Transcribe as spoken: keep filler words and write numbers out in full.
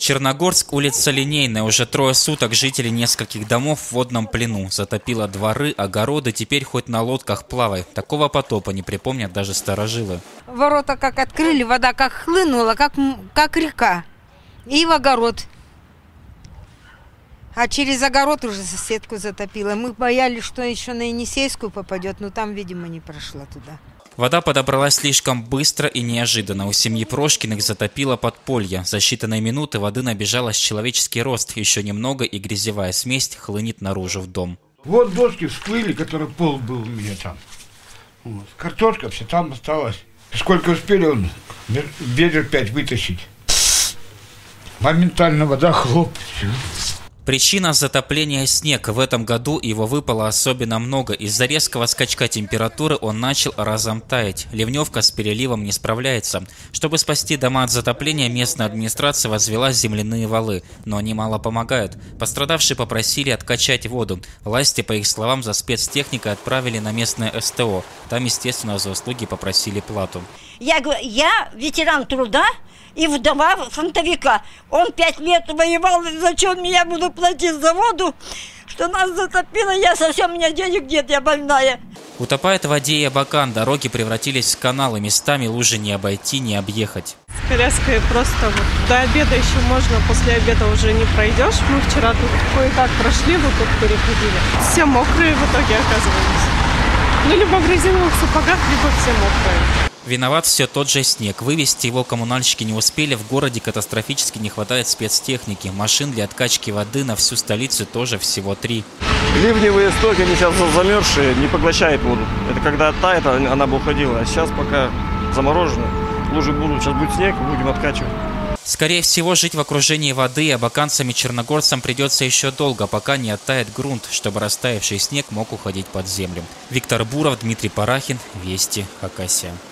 Черногорск, улица Линейная. Уже трое суток жители нескольких домов в водном плену. Затопило дворы, огороды, теперь хоть на лодках плавай. Такого потопа не припомнят даже старожилы. Ворота как открыли, вода как хлынула, как, как река. И в огород. А через огород уже соседку затопило. Мы боялись, что еще на Енисейскую попадет, но там, видимо, не прошла туда. Вода подобралась слишком быстро и неожиданно. У семьи Прошкиных затопило подполье. За считанные минуты воды набежала с человеческий рост. Еще немного, и грязевая смесь хлынет наружу в дом. Вот доски всплыли, который пол был у меня там. Вот. Картошка все там осталась. Сколько успели он ведер пять вытащить. Моментально вода хлоп. Причина затопления – снег. В этом году его выпало особенно много. Из-за резкого скачка температуры он начал разом таять. Ливневка с переливом не справляется. Чтобы спасти дома от затопления, местная администрация возвела земляные валы. Но они мало помогают. Пострадавшие попросили откачать воду. Власти, по их словам, за спецтехникой отправили на местное эс тэ о. Там, естественно, за услуги попросили плату. Я говорю, я ветеран труда и вдова фронтовика. Он пять лет воевал, и зачем я буду платить за воду, что нас затопило, я совсем, у меня денег нет, я больная. Утопает в воде и Абакан, дороги превратились в каналы, местами лужи не обойти, не объехать. С коляской просто вот до обеда еще можно, после обеда уже не пройдешь. Мы вчера тут кое-как прошли, вот тут переходили. Все мокрые в итоге оказывались. Ну, либо в резиновых сапогах, либо все мокрые. Виноват все тот же снег. Вывести его коммунальщики не успели. В городе катастрофически не хватает спецтехники. Машин для откачки воды на всю столицу тоже всего три. Ливневые стоки, они сейчас замерзшие, не поглощают воду. Это когда оттает, она бы уходила. А сейчас пока заморожено. Лужи будут, сейчас будет снег, будем откачивать. Скорее всего, жить в окружении воды абаканцам и черногорцам придется еще долго, пока не оттает грунт, чтобы растаявший снег мог уходить под землю. Виктор Буров, Дмитрий Парахин, Вести, Хакасия.